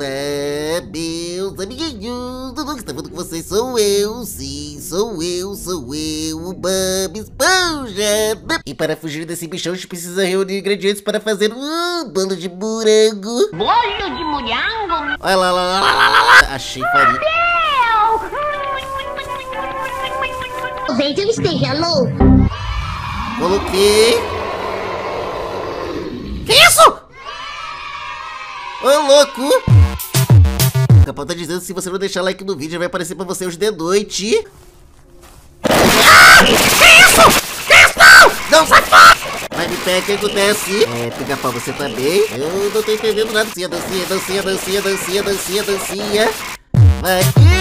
Olá, meus amiguinhos, tudo que está falando com vocês sou eu, sim, sou eu, o Bob Esponja. E para fugir desse bichão, a gente precisa reunir ingredientes para fazer um bolo de morango. Bolo de morango? Olha lá, achei farinha. Talvez eu esteja louco. Coloquei. Que isso? Ô, louco! O Capão tá dizendo que se você não deixar like no vídeo, vai aparecer pra você hoje de noite. Ah! Que isso? Que isso? Não, sai fora! Vai me pegar, o que acontece? Pica-pau, você tá bem? Eu não tô entendendo nada. Dancinha. Vai aqui!